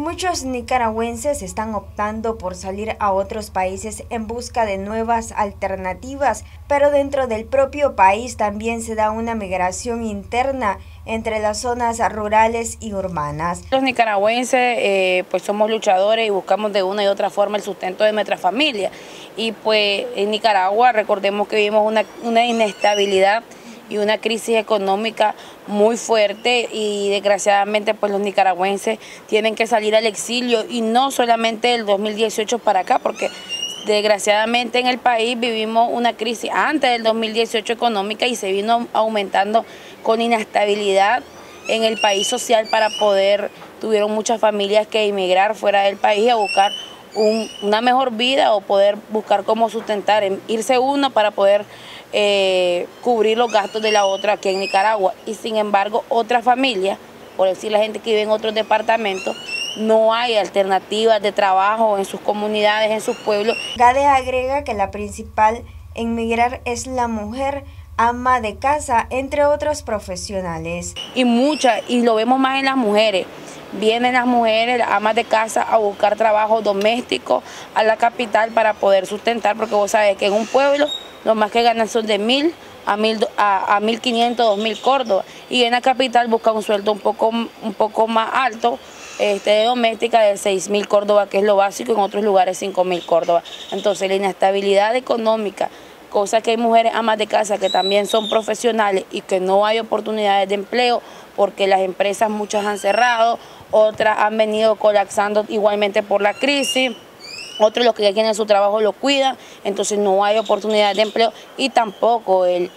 Muchos nicaragüenses están optando por salir a otros países en busca de nuevas alternativas, pero dentro del propio país también se da una migración interna entre las zonas rurales y urbanas. Los nicaragüenses pues somos luchadores y buscamos de una y otra forma el sustento de nuestra familia. Y pues en Nicaragua recordemos que vivimos una inestabilidad y una crisis económica muy fuerte y desgraciadamente pues los nicaragüenses tienen que salir al exilio y no solamente del 2018 para acá, porque desgraciadamente en el país vivimos una crisis antes del 2018 económica y se vino aumentando con inestabilidad en el país social tuvieron muchas familias que emigrar fuera del país a buscar una mejor vida o poder buscar cómo sustentar, irse uno para poder cubrir los gastos de la otra aquí en Nicaragua. Y sin embargo, otras familias, por decir la gente que vive en otros departamentos, no hay alternativas de trabajo en sus comunidades, en sus pueblos. Gade agrega que la principal en migrar es la mujer, ama de casa, entre otros profesionales. Y lo vemos más en las mujeres. Vienen las mujeres, las amas de casa, a buscar trabajo doméstico a la capital para poder sustentar, porque vos sabés que en un pueblo lo más que ganan son de 1.000 a 1.500, 2.000 córdobas, y en la capital buscan un sueldo un poco más alto, de doméstica, de 6.000 córdobas, que es lo básico, en otros lugares 5.000 córdobas. Entonces la inestabilidad económica, cosa que hay mujeres amas de casa que también son profesionales y que no hay oportunidades de empleo porque las empresas muchas han cerrado, otras han venido colapsando igualmente por la crisis, otros los que ya tienen su trabajo lo cuidan, entonces no hay oportunidades de empleo y tampoco el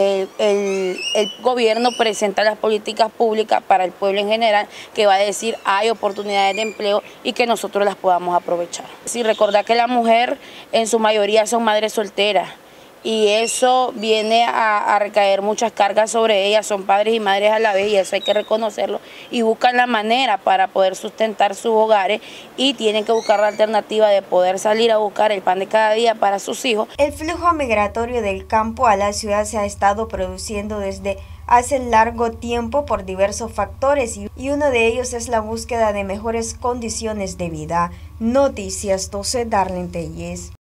gobierno presenta las políticas públicas para el pueblo en general que va a decir hay oportunidades de empleo y que nosotros las podamos aprovechar. Sí, recordar que la mujer en su mayoría son madres solteras, y eso viene a recaer muchas cargas sobre ellas, son padres y madres a la vez y eso hay que reconocerlo y buscan la manera para poder sustentar sus hogares y tienen que buscar la alternativa de poder salir a buscar el pan de cada día para sus hijos. El flujo migratorio del campo a la ciudad se ha estado produciendo desde hace largo tiempo por diversos factores y uno de ellos es la búsqueda de mejores condiciones de vida. Noticias 12, Darlene Telles.